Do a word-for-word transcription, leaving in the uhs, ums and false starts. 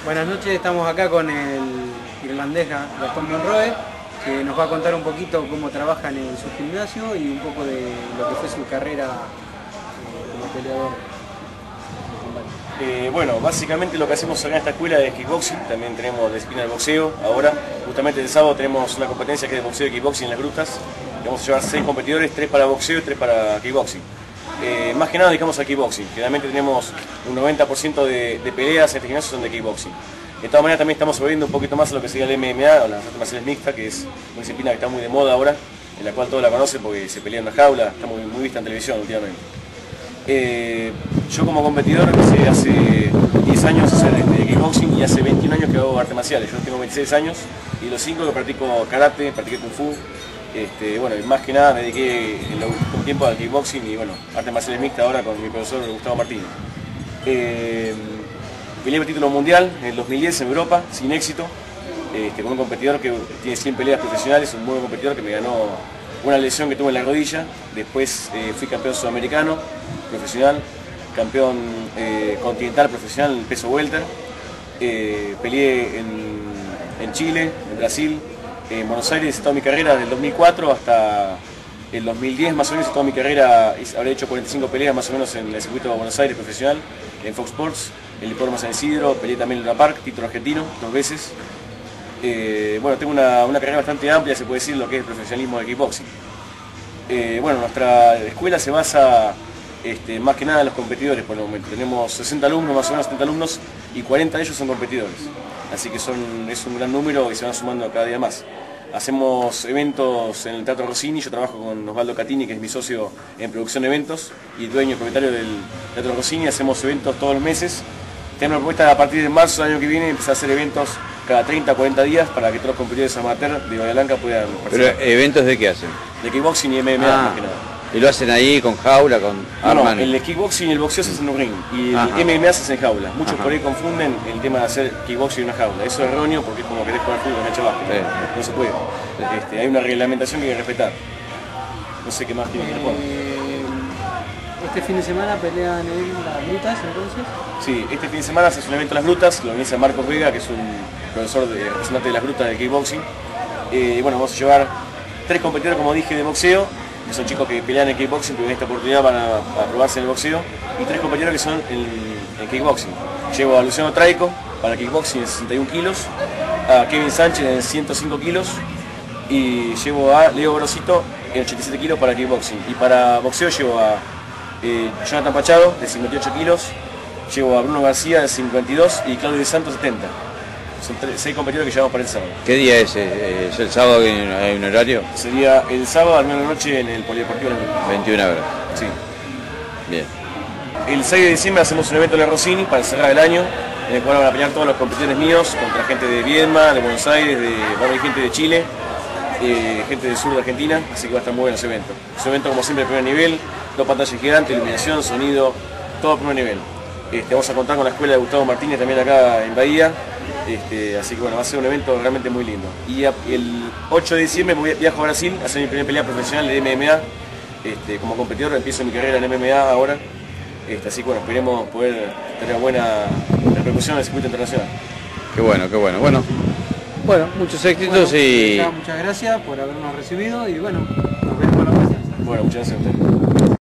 Buenas noches, estamos acá con el irlandés Gastón Monroe, que nos va a contar un poquito cómo trabajan en su gimnasio y un poco de lo que fue su carrera eh, como peleador. Eh, bueno, básicamente lo que hacemos acá en esta escuela es kickboxing, también tenemos la disciplina de boxeo. Ahora, justamente el sábado tenemos una competencia que es de boxeo y kickboxing en las grutas. Vamos a llevar seis competidores, tres para boxeo y tres para kickboxing. Eh, más que nada dedicamos al kickboxing. Generalmente tenemos un noventa por ciento de, de peleas en este gimnasio son de kickboxing. De todas maneras también estamos volviendo un poquito más a lo que sería el M M A o las artes marciales mixtas, que es una disciplina que está muy de moda ahora, en la cual todos la conocen porque se pelea en una jaula, está muy, muy vista en televisión últimamente. Eh, yo como competidor empecé hace diez años a hacer este, kickboxing y hace veintiún años que hago artes marciales. Yo tengo veintiséis años y los cinco que practico karate, practiqué kung fu. Este, bueno, y más que nada me dediqué en lo último tiempo al kickboxing y bueno, artes marciales mixtas ahora con mi profesor Gustavo Martínez. Eh, peleé el título mundial en el dos mil diez en Europa, sin éxito, este, con un competidor que tiene cien peleas profesionales, un muy buen competidor que me ganó una lesión que tuve en la rodilla. Después eh, fui campeón sudamericano, profesional, campeón eh, continental profesional en peso welter. Eh, peleé en, en Chile, en Brasil, en Buenos Aires, toda mi carrera desde el dos mil cuatro hasta el dos mil diez más o menos, toda mi carrera habré hecho cuarenta y cinco peleas más o menos en el circuito de Buenos Aires profesional, en Fox Sports, en el Hipódromo San Isidro, peleé también en Luna Park, título argentino, dos veces. Eh, bueno, tengo una, una carrera bastante amplia, se puede decir, lo que es el profesionalismo de kickboxing. Eh, bueno, nuestra escuela se basa este, más que nada en los competidores por el momento. Tenemos sesenta alumnos, más o menos setenta alumnos, y cuarenta de ellos son competidores. Así que son, es un gran número y se van sumando cada día más. Hacemos eventos en el Teatro Rossini, yo trabajo con Osvaldo Catini, que es mi socio en producción de eventos y dueño y propietario del Teatro Rossini. Hacemos eventos todos los meses. Tenemos una propuesta a partir de marzo del año que viene, empezar a hacer eventos cada treinta, cuarenta días para que todos los competidores amateur de Bahía Blanca puedan participar. ¿Pero eventos de qué hacen? De kickboxing y M M A, ah, más que nada. ¿Y lo hacen ahí con jaula, con no, arman? No, el de kickboxing y el boxeo se hace en un ring y el Ajá. M M A se hace en jaula. Muchos Ajá. por ahí confunden el tema de hacer kickboxing en una jaula. Eso es erróneo porque es como querés jugar fútbol en el básquet. Sí. No se puede. Este, hay una reglamentación que hay que respetar. No sé qué más tiene que responder. Eh, ¿Este fin de semana pelean en las grutas entonces? Sí, este fin de semana se hace un evento en las grutas, lo organiza Marcos Vega, que es un profesor de, representante de las grutas de kickboxing. Eh, bueno, vamos a llevar tres competidores, como dije, de boxeo, que son chicos que pelean en kickboxing, pero en esta oportunidad van a, a probarse en el boxeo, y tres competidores que son en, en kickboxing. Llevo a Luciano Traico para kickboxing en sesenta y un kilos, a Kevin Sánchez en ciento cinco kilos, y llevo a Leo Grosito en ochenta y siete kilos para kickboxing. Y para boxeo llevo a eh, Jonathan Pachado de cincuenta y ocho kilos, llevo a Bruno García de cincuenta y dos y Claudio de Santos setenta. Son tres, seis competidores que llevamos para el sábado. ¿Qué día es? ¿Es el sábado que hay un horario? Sería el sábado a las nueve de la noche en el Polideportivo de la Cruz. veintiuna horas. Sí. Bien. El seis de diciembre hacemos un evento en la Rossini para cerrar el año, en el cual van a pelear todos los competidores míos contra gente de Viedma, de Buenos Aires, de, va a haber gente de Chile, eh, gente del sur de Argentina, así que va a estar muy bueno ese evento. Es un evento como siempre de primer nivel, dos pantallas gigantes, iluminación, sonido, todo primer nivel. Este, vamos a contar con la escuela de Gustavo Martínez también acá en Bahía, este, así que bueno, va a ser un evento realmente muy lindo. Y a, el ocho de diciembre voy, viajo a Brasil a hacer mi primera pelea profesional de M M A, este, como competidor, empiezo mi carrera en M M A ahora, este, así que bueno, esperemos poder tener buena repercusión en el circuito internacional. Qué bueno, qué bueno. Bueno, bueno muchos éxitos Bueno, y... ya, muchas gracias por habernos recibido y bueno, nos vemos la próxima. Bueno, muchas gracias a ustedes.